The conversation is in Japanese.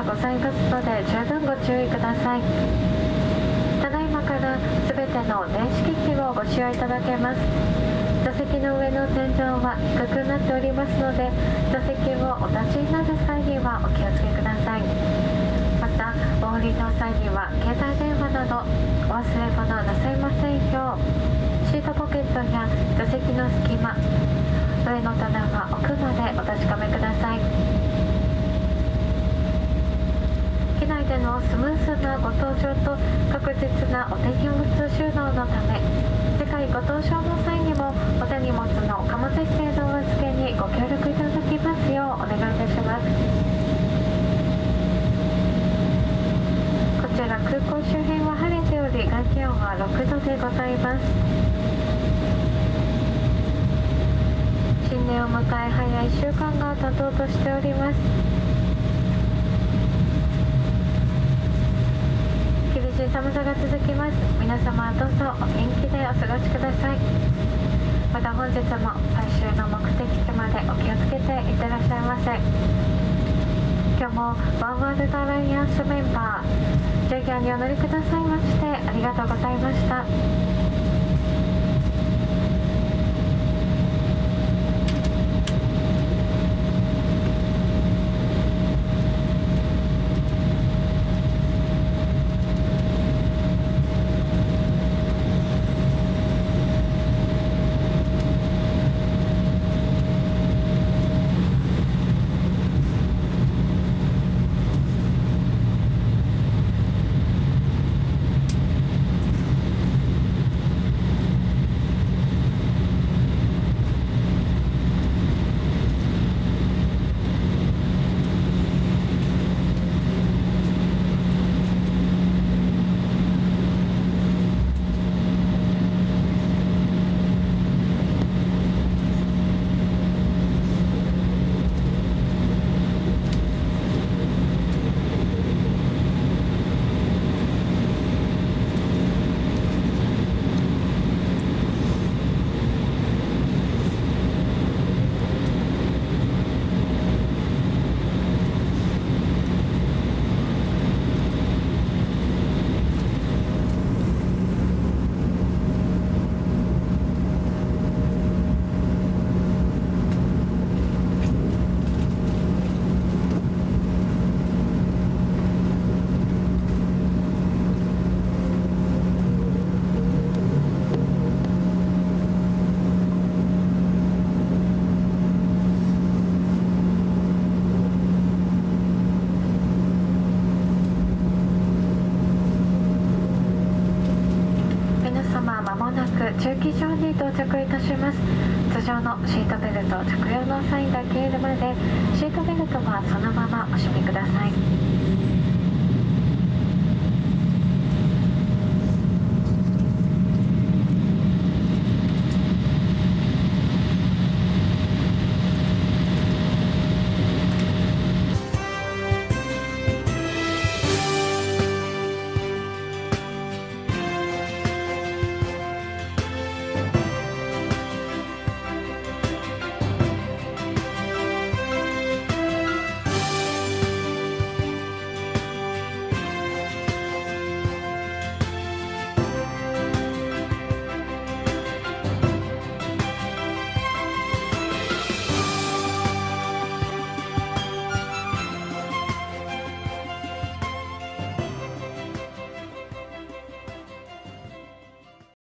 がございますので十分ご注意ください。ただいまからすべての電子機器をご使用いただけます。座席の上の天井は低くなっておりますので、座席をお立ちになる際にはお気をつけください。またお降りの際には携帯電話などお忘れ物なさいませんよう、シートポケットや座席の隙間、上の棚は奥までお確かめください。機内でのスムーズなご搭乗と確実なお手荷物収納のため、次回ご搭乗の際にもお手荷物の貨物室へのお預けにご協力いただきますようお願いいたします。こちら空港周辺は晴れており、外気温は6度でございます。新年を迎え早い1週間が経とうとしております。厳しい寒さが続きます。皆様どうぞお元気でお過ごしください。また本日も最終の目的地までお気をつけていってらっしゃいませ。今日もワンワールドアライアンスメンバージャギアにお乗りくださいましてありがとうございました。駐機場に到着いたします。通常のシートベルト着用の際だけまで、シートベルトはそのままお締めください。